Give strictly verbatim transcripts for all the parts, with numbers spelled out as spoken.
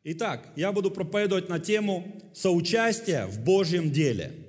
Итак, я буду проповедовать на тему соучастия в Божьем деле.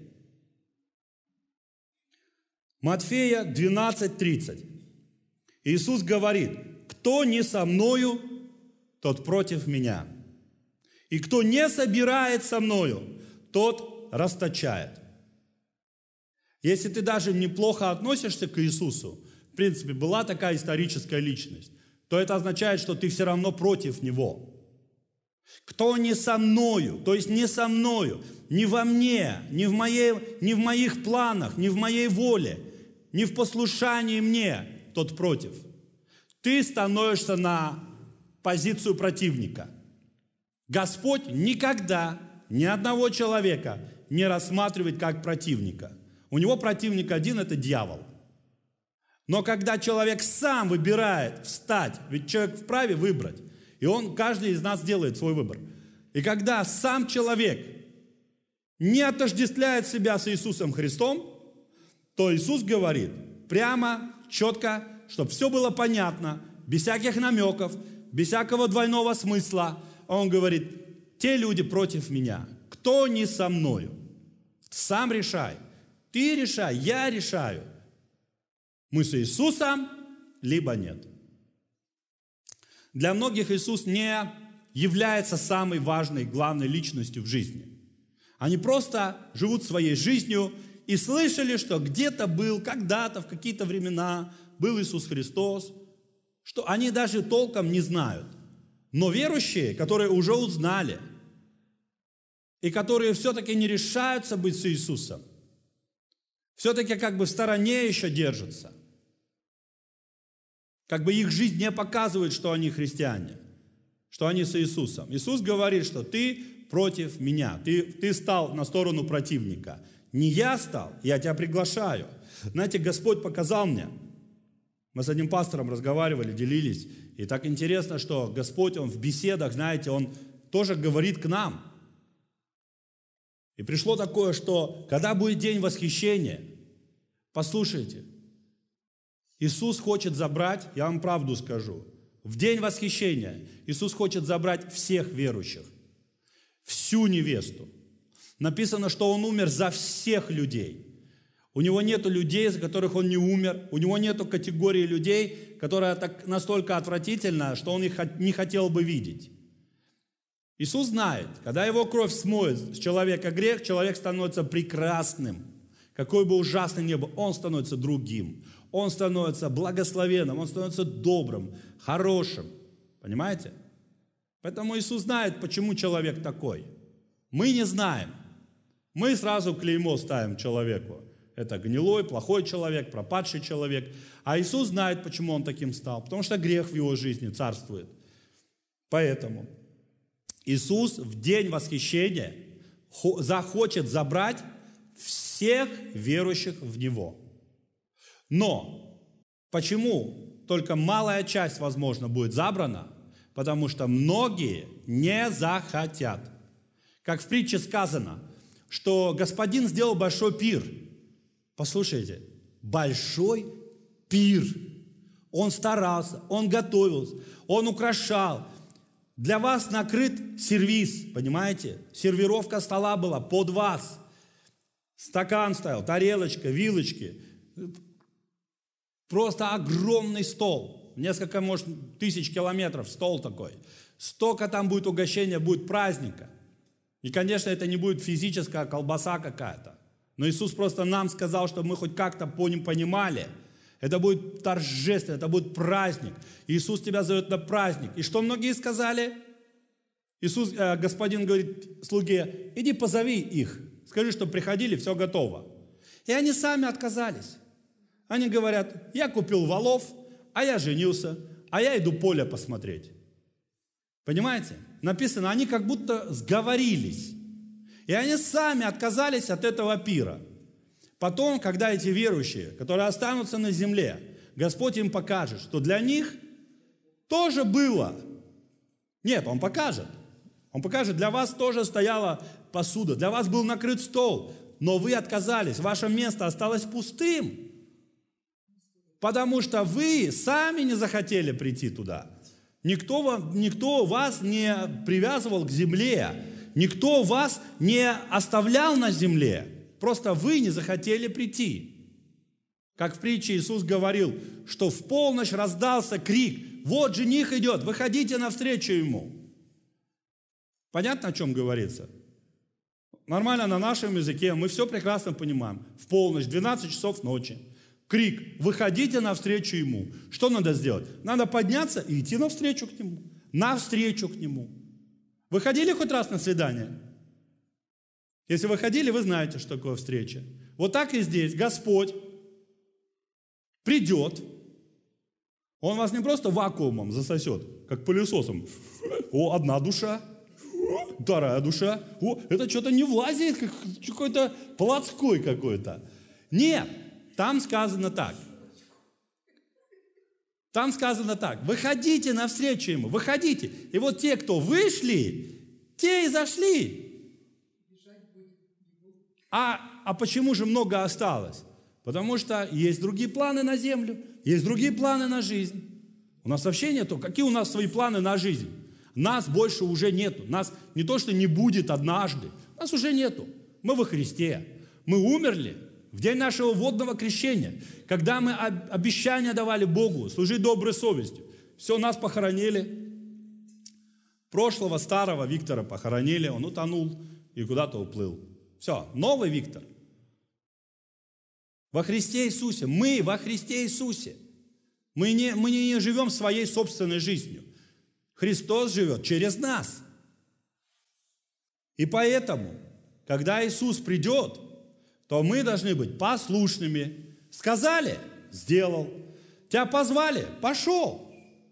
Матфея двенадцать тридцать. Иисус говорит: «Кто не со мною, тот против меня. И кто не собирает со мною, тот расточает». Если ты даже неплохо относишься к Иисусу, в принципе, была такая историческая личность, то это означает, что ты все равно против Него. Кто не со мною, то есть не со мною, не во мне, не в, моей, не в моих планах, не в моей воле, не в послушании мне, тот против. Ты становишься на позицию противника. Господь никогда ни одного человека не рассматривает как противника. У него противник один – это дьявол. Но когда человек сам выбирает встать, ведь человек вправе выбрать, и он, каждый из нас делает свой выбор. И когда сам человек не отождествляет себя с Иисусом Христом, то Иисус говорит прямо, четко, чтобы все было понятно, без всяких намеков, без всякого двойного смысла. Он говорит: те люди против меня. Кто не со мною? Сам решай. Ты решай, я решаю. Мы с Иисусом, либо нет. Для многих Иисус не является самой важной, главной личностью в жизни. Они просто живут своей жизнью и слышали, что где-то был, когда-то, в какие-то времена был Иисус Христос, что они даже толком не знают. Но верующие, которые уже узнали, и которые все-таки не решаются быть с Иисусом, все-таки как бы в стороне еще держатся, как бы их жизнь не показывает, что они христиане, что они с Иисусом. Иисус говорит, что ты против меня, ты, ты стал на сторону противника. Не я стал, я тебя приглашаю. Знаете, Господь показал мне, мы с одним пастором разговаривали, делились, и так интересно, что Господь, Он в беседах, знаете, Он тоже говорит к нам. И пришло такое, что когда будет день восхищения, послушайте, Иисус хочет забрать, я вам правду скажу, в день восхищения Иисус хочет забрать всех верующих, всю невесту. Написано, что Он умер за всех людей. У Него нету людей, за которых Он не умер. У Него нету категории людей, которая так настолько отвратительна, что Он их не хотел бы видеть. Иисус знает, когда Его кровь смоет с человека грех, человек становится прекрасным. Какой бы ужасный ни был, он становится другим. Он становится благословенным, он становится добрым, хорошим. Понимаете? Поэтому Иисус знает, почему человек такой. Мы не знаем. Мы сразу клеймо ставим человеку. Это гнилой, плохой человек, пропадший человек. А Иисус знает, почему он таким стал. Потому что грех в его жизни царствует. Поэтому Иисус в день восхищения захочет забрать всех верующих в Него. Но почему только малая часть, возможно, будет забрана? Потому что многие не захотят. Как в притче сказано, что господин сделал большой пир. Послушайте, большой пир. Он старался, он готовился, он украшал. Для вас накрыт сервиз, понимаете? Сервировка стола была под вас. Стакан стоял, тарелочка, вилочки. Просто огромный стол. Несколько, может, тысяч километров стол такой. Столько там будет угощения, будет праздника. И, конечно, это не будет физическая колбаса какая-то. Но Иисус просто нам сказал, чтобы мы хоть как-то по ним понимали. Это будет торжественно, это будет праздник. Иисус тебя зовет на праздник. И что многие сказали? Иисус, э, Господин говорит слуге: иди позови их. Скажи, что приходили, все готово. И они сами отказались. Они говорят: я купил волов, а я женился, а я иду поле посмотреть. Понимаете? Написано, они как будто сговорились. И они сами отказались от этого пира. Потом, когда эти верующие, которые останутся на земле, Господь им покажет, что для них тоже было. Нет, Он покажет. Он покажет, для вас тоже стояла посуда, для вас был накрыт стол, но вы отказались, ваше место осталось пустым, потому что вы сами не захотели прийти туда. Никто, вам, никто вас не привязывал к земле. Никто вас не оставлял на земле. Просто вы не захотели прийти. Как в притче Иисус говорил, что в полночь раздался крик: «Вот жених идет, выходите навстречу ему». Понятно, о чем говорится? Нормально на нашем языке, мы все прекрасно понимаем. В полночь, двенадцать часов ночи. Крик: «Выходите навстречу ему». Что надо сделать? Надо подняться и идти навстречу к нему. Навстречу к нему. Вы ходили хоть раз на свидание? Если вы ходили, вы знаете, что такое встреча. Вот так и здесь Господь придет. Он вас не просто вакуумом засосет, как пылесосом. О, одна душа, вторая душа. О, это что-то не влазит, как какой-то плотской какой-то. Нет, там сказано так. Там сказано так. Выходите навстречу ему, выходите. И вот те, кто вышли, те и зашли. А, а почему же много осталось? Потому что есть другие планы на землю, есть другие планы на жизнь. У нас вообще нету. Какие у нас свои планы на жизнь? Нас больше уже нету. Нас не то, что не будет однажды. Нас уже нету. Мы во Христе. Мы умерли в день нашего водного крещения, когда мы обещания давали Богу служить доброй совестью. Все, нас похоронили. Прошлого старого Виктора похоронили, он утонул и куда-то уплыл. Все, новый Виктор. Во Христе Иисусе. Мы во Христе Иисусе. Мы не, мы не живем своей собственной жизнью. Христос живет через нас. И поэтому, когда Иисус придет, то мы должны быть послушными. Сказали – сделал. Тебя позвали – пошел.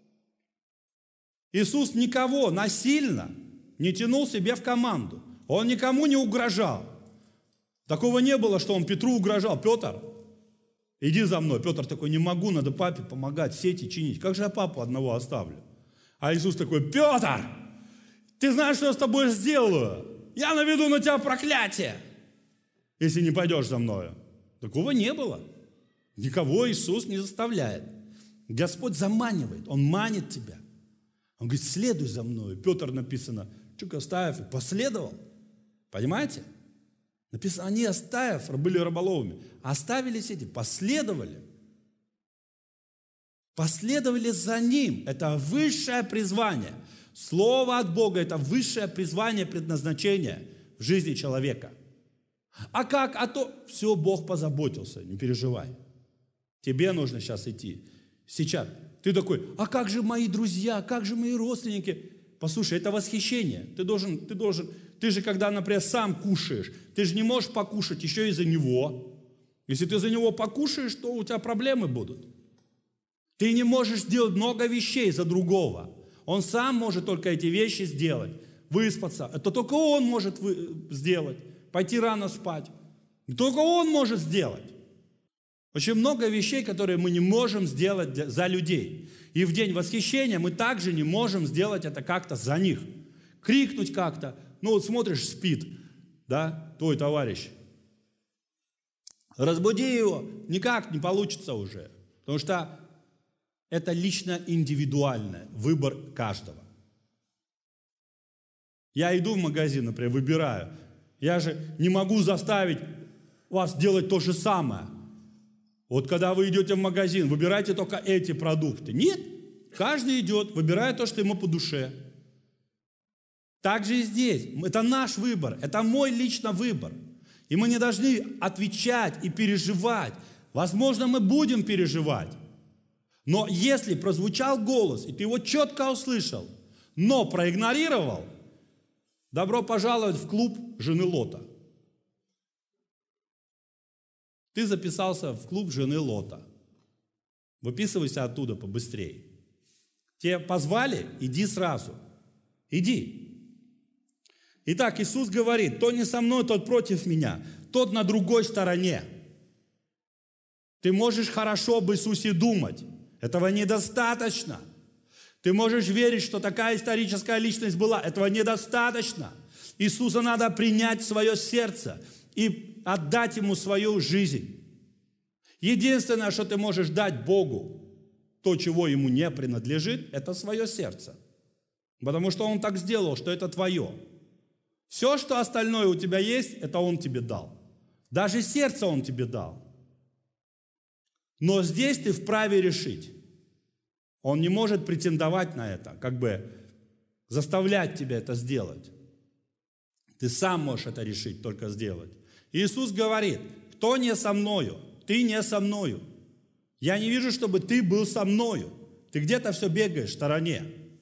Иисус никого насильно не тянул себе в команду. Он никому не угрожал. Такого не было, что он Петру угрожал. Петр, иди за мной. Петр такой: не могу, надо папе помогать, сети чинить. Как же я папу одного оставлю? А Иисус такой: Петр, ты знаешь, что я с тобой сделаю? Я наведу на тебя проклятие, если не пойдешь за мною. Такого не было. Никого Иисус не заставляет. Господь заманивает, Он манит тебя. Он говорит: следуй за мной. Петр, написано, чуть оставив, и последовал. Понимаете? Написано, они, оставив, были рыболовами. Оставили сети, последовали. Последовали за Ним. Это высшее призвание. Слово от Бога – это высшее призвание, предназначение в жизни человека. А как? А то все, Бог позаботился, не переживай. Тебе нужно сейчас идти. Сейчас. Ты такой: а как же мои друзья, как же мои родственники? Послушай, это восхищение. Ты должен, ты должен, ты же, когда, например, сам кушаешь, ты же не можешь покушать еще и за него. Если ты за него покушаешь, то у тебя проблемы будут. Ты не можешь сделать много вещей за другого. Он сам может только эти вещи сделать. Выспаться. Это только он может вы, сделать. Пойти рано спать. Только он может сделать. Очень много вещей, которые мы не можем сделать за людей. И в день восхищения мы также не можем сделать это как-то за них. Крикнуть как-то. Ну вот смотришь, спит, да, твой товарищ. Разбуди его. Никак не получится уже. Потому что это лично индивидуальный выбор каждого. Я иду в магазин, например, выбираю. Я же не могу заставить вас делать то же самое. Вот когда вы идете в магазин, выбирайте только эти продукты. Нет, каждый идет, выбирает то, что ему по душе. Так же и здесь. Это наш выбор, это мой личный выбор. И мы не должны отвечать и переживать. Возможно, мы будем переживать. Но если прозвучал голос, и ты его четко услышал, но проигнорировал, добро пожаловать в клуб жены Лота. Ты записался в клуб жены Лота. Выписывайся оттуда побыстрее. Тебя позвали, иди сразу. Иди. Итак, Иисус говорит: кто не со мной, тот против меня, тот на другой стороне. Ты можешь хорошо об Иисусе думать. Этого недостаточно. Ты можешь верить, что такая историческая личность была. Этого недостаточно. Иисуса надо принять в свое сердце и отдать Ему свою жизнь. Единственное, что ты можешь дать Богу, то, чего ему не принадлежит, это свое сердце. Потому что он так сделал, что это твое. Все, что остальное у тебя есть, это он тебе дал. Даже сердце он тебе дал. Но здесь ты вправе решить. Он не может претендовать на это, как бы заставлять тебя это сделать. Ты сам можешь это решить, только сделать. Иисус говорит: кто не со мною, ты не со мною. Я не вижу, чтобы ты был со мною. Ты где-то все бегаешь в стороне.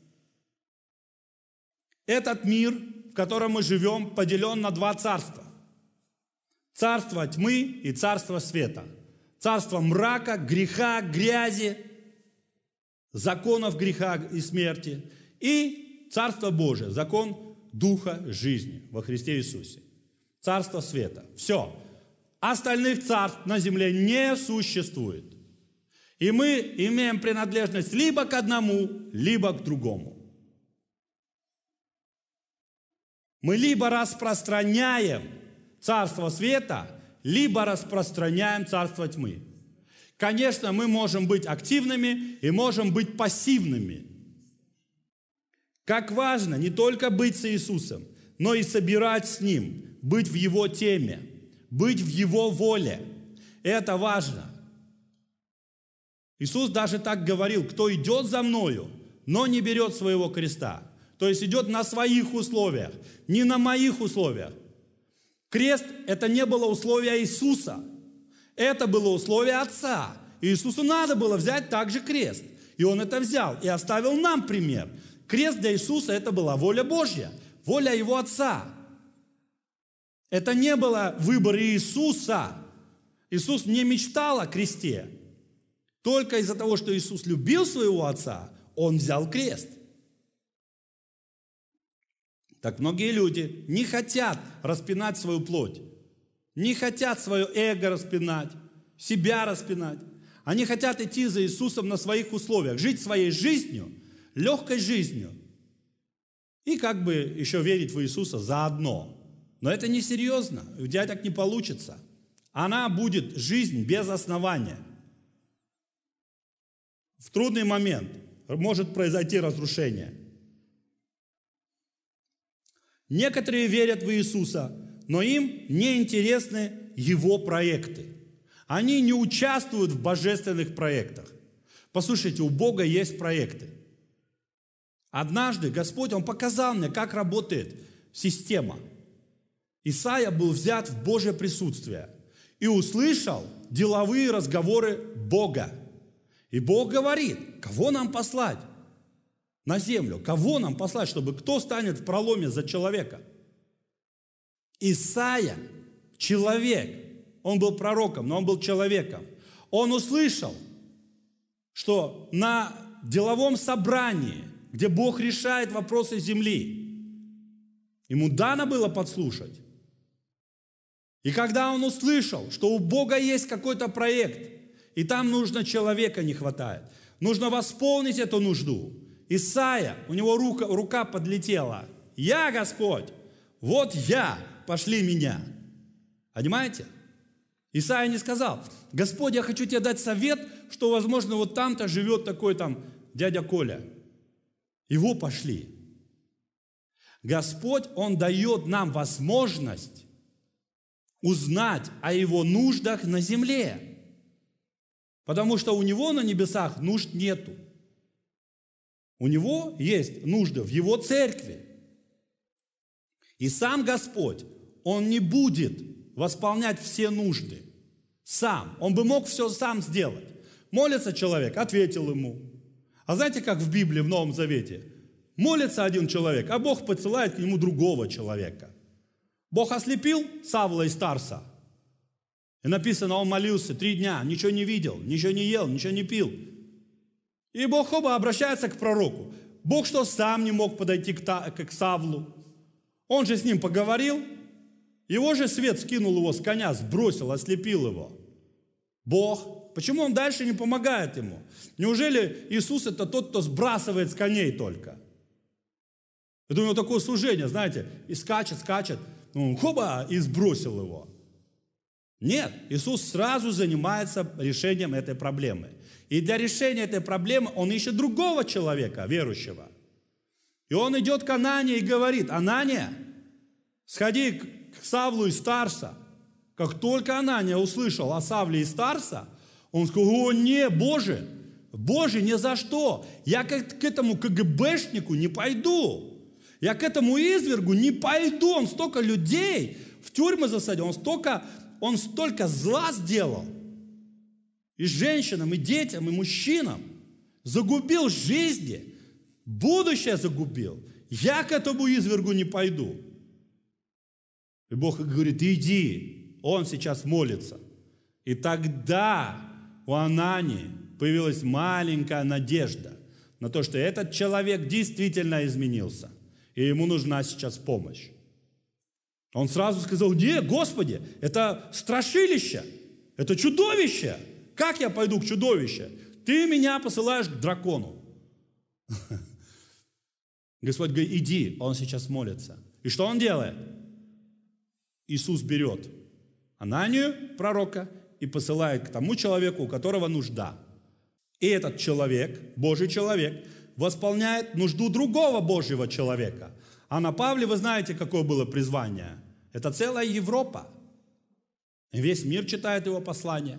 Этот мир, в котором мы живем, поделен на два царства. Царство тьмы и царство света. Царство мрака, греха, грязи, законов греха и смерти. И Царство Божие, закон Духа жизни во Христе Иисусе. Царство света. Все. Остальных царств на земле не существует. И мы имеем принадлежность либо к одному, либо к другому. Мы либо распространяем царство света, либо распространяем царство тьмы. Конечно, мы можем быть активными и можем быть пассивными. Как важно не только быть с Иисусом, но и собирать с Ним, быть в Его теме, быть в Его воле. Это важно. Иисус даже так говорил: кто идет за Мною, но не берет своего креста. То есть идет на своих условиях, не на моих условиях. Крест – это не было условие Иисуса. Это было условие Отца. И Иисусу надо было взять также крест. И Он это взял и оставил нам пример. Крест для Иисуса – это была воля Божья, воля Его Отца. Это не было выбор Иисуса. Иисус не мечтал о кресте. Только из-за того, что Иисус любил своего Отца, Он взял крест. Так многие люди не хотят распинать свою плоть, не хотят свое эго распинать, себя распинать. Они хотят идти за Иисусом на своих условиях, жить своей жизнью, легкой жизнью. И как бы еще верить в Иисуса заодно. Но это несерьезно, у тебя так не получится. Она будет жизнь без основания. В трудный момент может произойти разрушение. Некоторые верят в Иисуса, но им не интересны Его проекты. Они не участвуют в божественных проектах. Послушайте, у Бога есть проекты. Однажды Господь, Он показал мне, как работает система. Исаия был взят в Божье присутствие и услышал деловые разговоры Бога. И Бог говорит: кого нам послать на землю? Кого нам послать, чтобы кто станет в проломе за человека? Исаия, человек, он был пророком, но он был человеком. Он услышал, что на деловом собрании, где Бог решает вопросы земли, ему дано было подслушать. И когда он услышал, что у Бога есть какой-то проект, и там нужно человека не хватает, нужно восполнить эту нужду. Исаия, у него рука, рука подлетела. Я Господь, вот я, пошли меня. Понимаете? Исаия не сказал: Господь, я хочу тебе дать совет, что, возможно, вот там-то живет такой там дядя Коля. Его пошли. Господь, Он дает нам возможность узнать о Его нуждах на земле. Потому что у Него на небесах нужд нету. У Него есть нужды в Его церкви. И сам Господь, Он не будет восполнять все нужды сам. Он бы мог все сам сделать. Молится человек, ответил ему. А знаете, как в Библии, в Новом Завете? Молится один человек, а Бог посылает к нему другого человека. Бог ослепил Савла из Тарса. И написано, он молился три дня, ничего не видел, ничего не ел, ничего не пил. И Бог оба обращается к пророку. Бог что, сам не мог подойти к, та, к Савлу? Он же с ним поговорил. Его же свет скинул его с коня, сбросил, ослепил его. Бог. Почему он дальше не помогает ему? Неужели Иисус это тот, кто сбрасывает с коней только? Это у него такое служение, знаете, и скачет, скачет, ну, хоба, и сбросил его. Нет, Иисус сразу занимается решением этой проблемы. И для решения этой проблемы он ищет другого человека, верующего. И он идет к Анании и говорит: Анания, сходи к Савлу из Тарса. Как только Анания услышал о Савле из Тарса, он сказал: о, не, Боже, Боже, ни за что. Я к, к этому КГБшнику не пойду. Я к этому извергу не пойду. Он столько людей в тюрьмы засадил, он столько, он столько зла сделал. И женщинам, и детям, и мужчинам. Загубил жизни. Будущее загубил. Я к этому извергу не пойду. И Бог говорит: иди. Он сейчас молится. И тогда у Анании появилась маленькая надежда на то, что этот человек действительно изменился. И ему нужна сейчас помощь. Он сразу сказал: нет, Господи, это страшилище, это чудовище. Как я пойду к чудовищу? Ты меня посылаешь к дракону. Господь говорит: иди, он сейчас молится. И что он делает? Иисус берет Ананию, пророка, и посылает к тому человеку, у которого нужда. И этот человек, Божий человек, восполняет нужду другого Божьего человека. А на Павле вы знаете, какое было призвание. Это целая Европа. И весь мир читает его послание.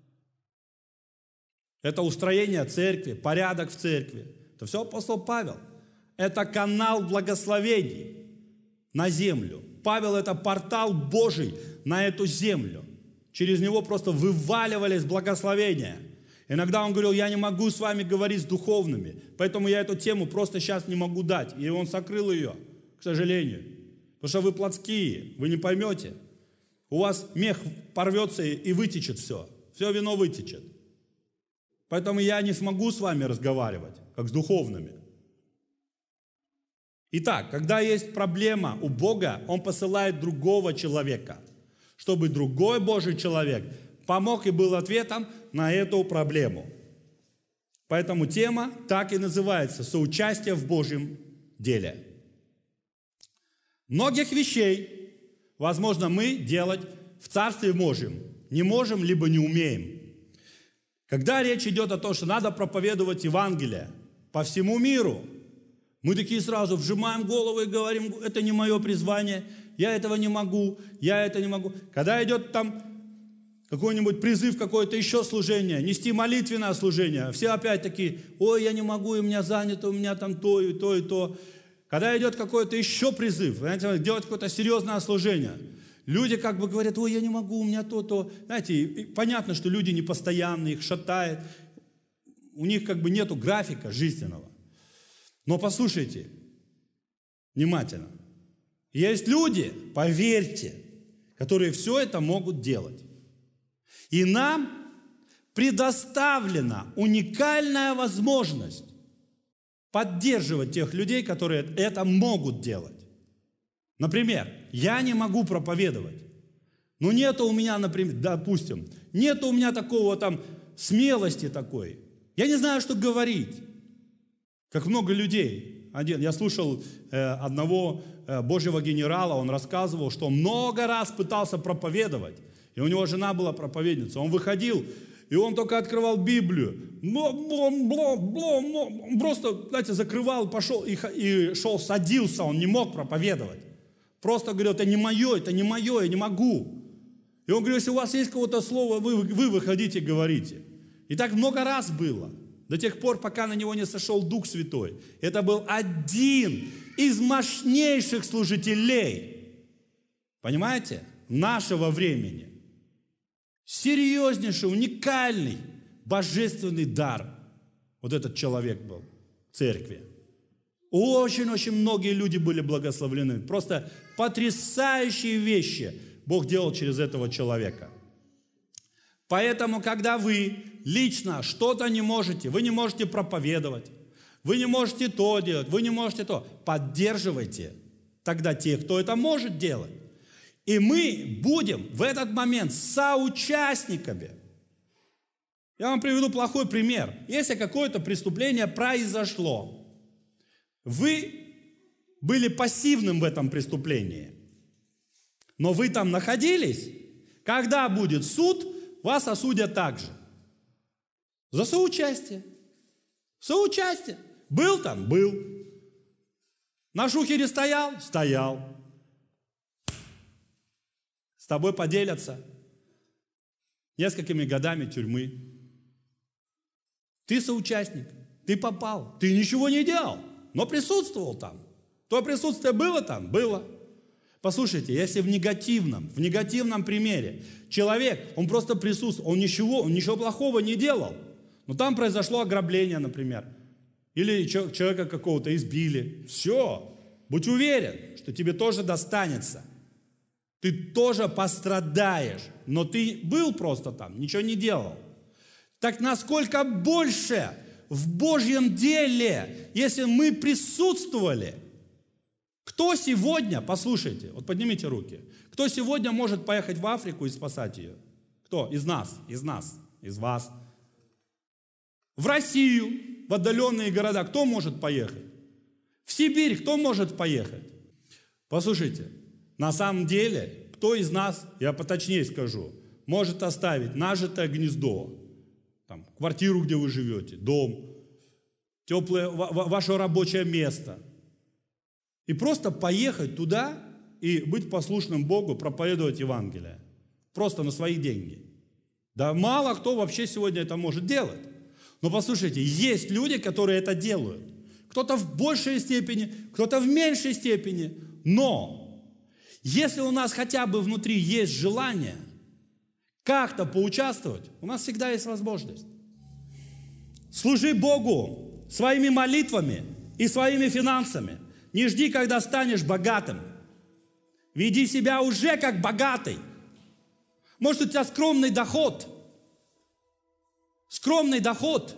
Это устроение церкви, порядок в церкви. Это все апостол Павел. Это канал благословений на землю. Павел – это портал Божий на эту землю. Через него просто вываливались благословения. Иногда он говорил: я не могу с вами говорить с духовными, поэтому я эту тему просто сейчас не могу дать. И он сокрыл ее, к сожалению. Потому что вы плотские, вы не поймете. У вас мех порвется и вытечет все. Все вино вытечет. Поэтому я не смогу с вами разговаривать, как с духовными. Итак, когда есть проблема у Бога, Он посылает другого человека, чтобы другой Божий человек помог и был ответом на эту проблему. Поэтому тема так и называется: соучастие в Божьем деле. Многих вещей, возможно, мы делать в Царстве Божьем не можем, либо не умеем. Когда речь идет о том, что надо проповедовать Евангелие по всему миру, мы такие сразу вжимаем голову и говорим: это не мое призвание, я этого не могу, я это не могу. Когда идет там какой-нибудь призыв, какое-то еще служение, нести молитвенное служение, все опять такие: ой, я не могу, у меня занято, у меня там то и то и то. Когда идет какой-то еще призыв, знаете, делать какое-то серьезное служение, люди как бы говорят: ой, я не могу, у меня то-то. Знаете, понятно, что люди непостоянные, их шатает, у них как бы нету графика жизненного. Но послушайте внимательно. Есть люди, поверьте, которые все это могут делать. И нам предоставлена уникальная возможность поддерживать тех людей, которые это могут делать. Например, я не могу проповедовать. Но нету у меня, например, допустим, нету у меня такого там смелости такой. Я не знаю, что говорить. Как много людей. Один, я слушал э, одного э, Божьего генерала, он рассказывал, что он много раз пытался проповедовать. И у него жена была проповедница. Он выходил, и он только открывал Библию. Он просто, знаете, закрывал, пошел и, и шел, садился, он не мог проповедовать. Просто говорил: это не мое, это не мое, я не могу. И он говорит: если у вас есть какое-то слово, вы, вы выходите и говорите. И так много раз было. До тех пор, пока на него не сошел Дух Святой. Это был один из мощнейших служителей, понимаете, нашего времени. Серьезнейший, уникальный, божественный дар. Вот этот человек был в церкви. Очень-очень многие люди были благословлены. Просто потрясающие вещи Бог делал через этого человека. Поэтому, когда вы лично что-то не можете, вы не можете проповедовать, вы не можете то делать, вы не можете то, поддерживайте тогда тех, кто это может делать. И мы будем в этот момент соучастниками. Я вам приведу плохой пример. Если какое-то преступление произошло, вы были пассивным в этом преступлении, но вы там находились, когда будет суд, вас осудят так же. За соучастие. Соучастие. Был там? Был. На шухере стоял? Стоял. С тобой поделятся несколькими годами тюрьмы. Ты соучастник, ты попал, ты ничего не делал, но присутствовал там. То присутствие было там? Было. Послушайте, если в негативном, в негативном примере человек, он просто присутствовал, он ничего, он ничего плохого не делал, но там произошло ограбление, например, или человека какого-то избили. Все, будь уверен, что тебе тоже достанется. Ты тоже пострадаешь, но ты был просто там, ничего не делал. Так насколько больше в Божьем деле, если мы присутствовали? Кто сегодня, послушайте, вот поднимите руки, кто сегодня может поехать в Африку и спасать ее? Кто? Из нас, из нас, из вас. В Россию, в отдаленные города, кто может поехать? В Сибирь кто может поехать? Послушайте, на самом деле, кто из нас, я поточнее скажу, может оставить нажитое гнездо, там, квартиру, где вы живете, дом, теплое ваше рабочее место, и просто поехать туда и быть послушным Богу, проповедовать Евангелие. Просто на свои деньги. Да мало кто вообще сегодня это может делать. Но послушайте, есть люди, которые это делают. Кто-то в большей степени, кто-то в меньшей степени. Но если у нас хотя бы внутри есть желание как-то поучаствовать, у нас всегда есть возможность. Служи Богу своими молитвами и своими финансами. Не жди, когда станешь богатым. Веди себя уже как богатый. Может, у тебя скромный доход. Скромный доход.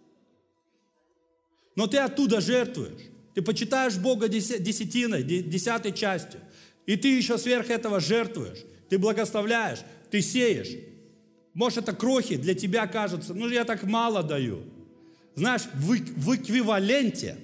Но ты оттуда жертвуешь. Ты почитаешь Бога десятиной, десятой частью. И ты еще сверх этого жертвуешь. Ты благословляешь, ты сеешь. Может, это крохи для тебя кажутся. Ну, я так мало даю. Знаешь, в, в эквиваленте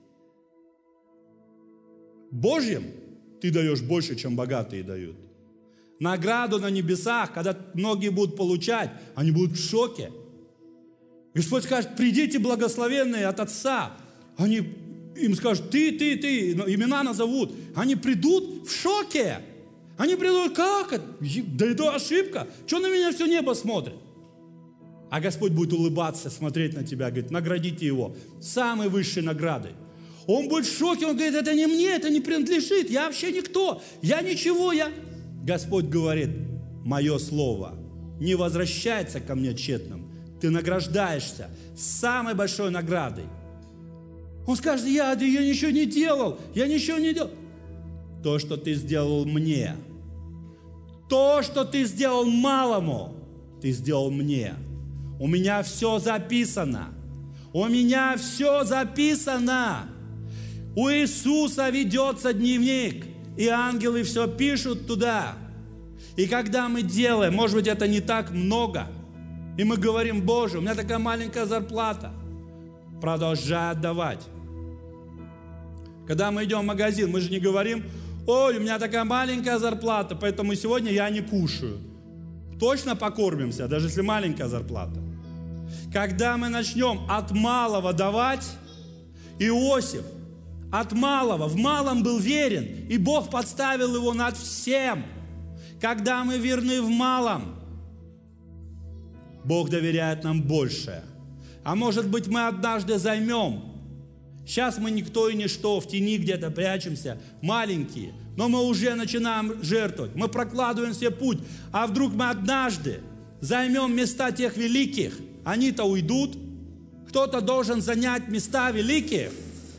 Божьим ты даешь больше, чем богатые дают. Награду на небесах, когда многие будут получать, они будут в шоке. Господь скажет: придите, благословенные от Отца. Они им скажут: ты, ты, ты, имена назовут. Они придут в шоке. Они придут: как это? Да это ошибка. Что на меня все небо смотрит? А Господь будет улыбаться, смотреть на тебя, говорит: наградите его самой высшей наградой. Он будет в шоке, он говорит: это не мне, это не принадлежит, я вообще никто, я ничего, я... Господь говорит: мое слово не возвращается ко мне тщетным, ты награждаешься самой большой наградой. Он скажет: я, я ничего не делал, я ничего не делал. То, что ты сделал мне, то, что ты сделал малому, ты сделал мне. У меня все записано, у меня все записано. У Иисуса ведется дневник, и ангелы все пишут туда. И когда мы делаем, может быть, это не так много, и мы говорим: Боже, у меня такая маленькая зарплата, продолжай отдавать. Когда мы идем в магазин, мы же не говорим: ой, у меня такая маленькая зарплата, поэтому сегодня я не кушаю. Точно покормимся, даже если маленькая зарплата. Когда мы начнем от малого давать, Иосиф от малого, в малом был верен, и Бог подставил его над всем. Когда мы верны в малом, Бог доверяет нам больше. А может быть, мы однажды займем. Сейчас мы никто и ничто, в тени где-то прячемся, маленькие, но мы уже начинаем жертвовать, мы прокладываем себе путь. А вдруг мы однажды займем места тех великих, они-то уйдут, кто-то должен занять места великих,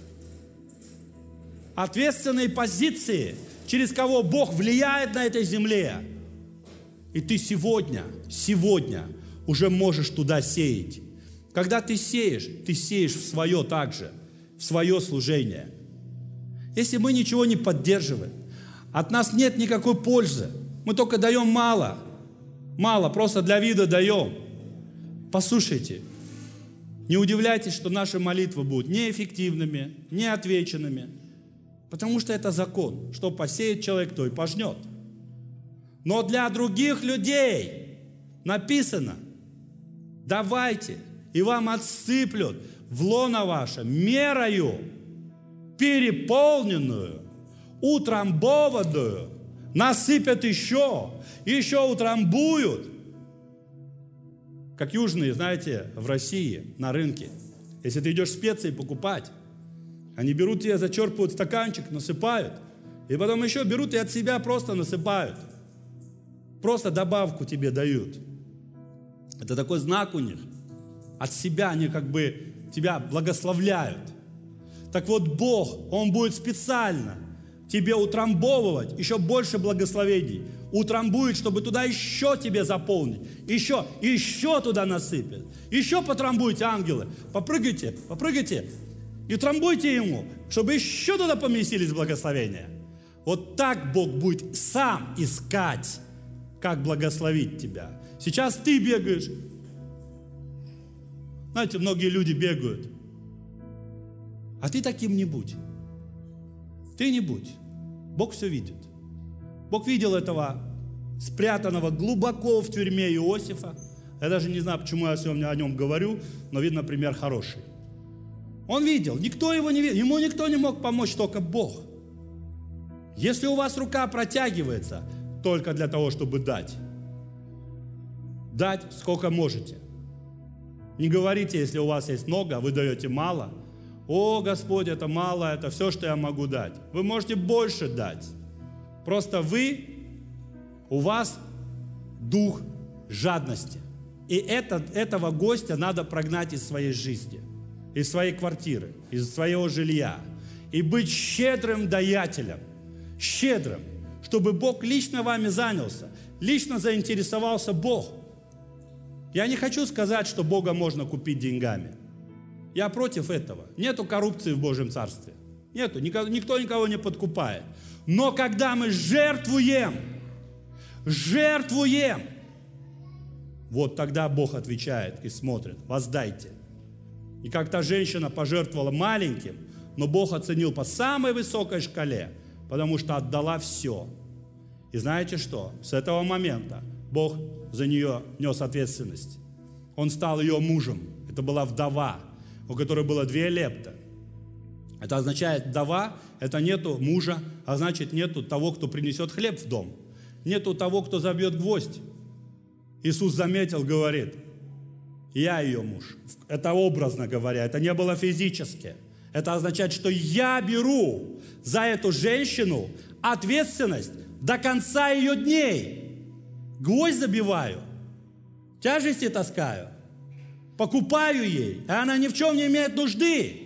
ответственные позиции, через кого Бог влияет на этой земле. И ты сегодня, сегодня уже можешь туда сеять. Когда ты сеешь, ты сеешь в свое также, в свое служение. Если мы ничего не поддерживаем, от нас нет никакой пользы, мы только даем мало, мало, просто для вида даем. Послушайте, не удивляйтесь, что наши молитвы будут неэффективными, неотвеченными, потому что это закон, что посеет человек, то и пожнет. Но для других людей написано: давайте, и вам отсыплют в лоно ваше мерою, переполненную, утрамбованную, насыпят еще, еще утрамбуют. Как южные, знаете, в России, на рынке. Если ты идешь специи покупать, они берут тебе, зачерпывают стаканчик, насыпают. И потом еще берут и от себя просто насыпают. Просто добавку тебе дают. Это такой знак у них. От себя они как бы тебя благословляют. Так вот Бог, Он будет специально тебе утрамбовывать еще больше благословений. Утрамбует, чтобы туда еще тебе заполнить. Еще, еще туда насыпет. Еще потрамбуйте, ангелы. Попрыгайте, попрыгайте. И трамбуйте Ему, чтобы еще туда поместились благословения. Вот так Бог будет сам искать, как благословить тебя. Сейчас ты бегаешь. Знаете, многие люди бегают. А ты таким не будь. Ты не будь. Бог все видит. Бог видел этого спрятанного глубоко в тюрьме Иосифа. Я даже не знаю, почему я сегодня о нем говорю, но видно, пример хороший. Он видел, никто его не видел, ему никто не мог помочь, только Бог. Если у вас рука протягивается только для того, чтобы дать, дать сколько можете. Не говорите, если у вас есть много, а вы даете мало. О, Господь, это мало, это все, что я могу дать. Вы можете больше дать. Просто вы, у вас дух жадности. И это, этого гостя надо прогнать из своей жизни, из своей квартиры, из своего жилья. И быть щедрым даятелем. Щедрым, чтобы Бог лично вами занялся. Лично заинтересовался Бог. Я не хочу сказать, что Бога можно купить деньгами. Я против этого. Нету коррупции в Божьем Царстве. Нету. Никто, никто никого не подкупает. Но когда мы жертвуем, жертвуем, вот тогда Бог отвечает и смотрит. Воздайте. И как та женщина пожертвовала маленьким, но Бог оценил по самой высокой шкале, потому что отдала все. И знаете что? С этого момента Бог за нее нес ответственность. Он стал ее мужем. Это была вдова, у которой было две лепты. Это означает, вдова, это нету мужа, а значит, нету того, кто принесет хлеб в дом. Нету того, кто забьет гвоздь. Иисус заметил, говорит, я ее муж. Это образно говоря, это не было физически. Это означает, что я беру за эту женщину ответственность до конца ее дней. Гвоздь забиваю, тяжести таскаю, покупаю ей, а она ни в чем не имеет нужды.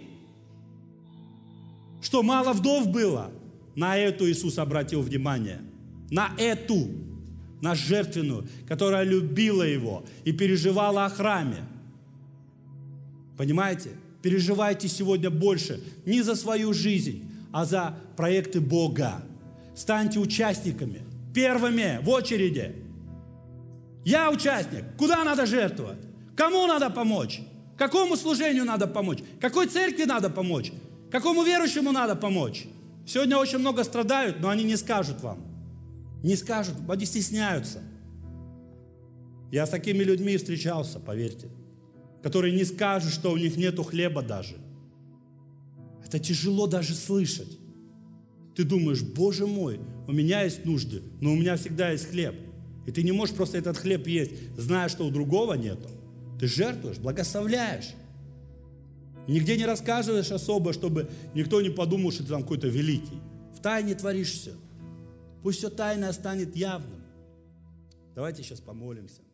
Что мало вдов было? На эту Иисус обратил внимание. На эту, на жертвенную, которая любила Его и переживала о храме. Понимаете? Переживайте сегодня больше не за свою жизнь, а за проекты Бога. Станьте участниками, первыми в очереди. Я участник. Куда надо жертвовать? Кому надо помочь? Какому служению надо помочь? Какой церкви надо помочь? Какому верующему надо помочь? Сегодня очень много страдают, но они не скажут вам. Не скажут, они стесняются. Я с такими людьми встречался, поверьте, которые не скажут, что у них нету хлеба даже. Это тяжело даже слышать. Ты думаешь, Боже мой, у меня есть нужды, но у меня всегда есть хлеб. И ты не можешь просто этот хлеб есть, зная, что у другого нету. Ты жертвуешь, благословляешь. Нигде не рассказываешь особо, чтобы никто не подумал, что ты там какой-то великий. В тайне творишь все. Пусть все тайное станет явным. Давайте сейчас помолимся.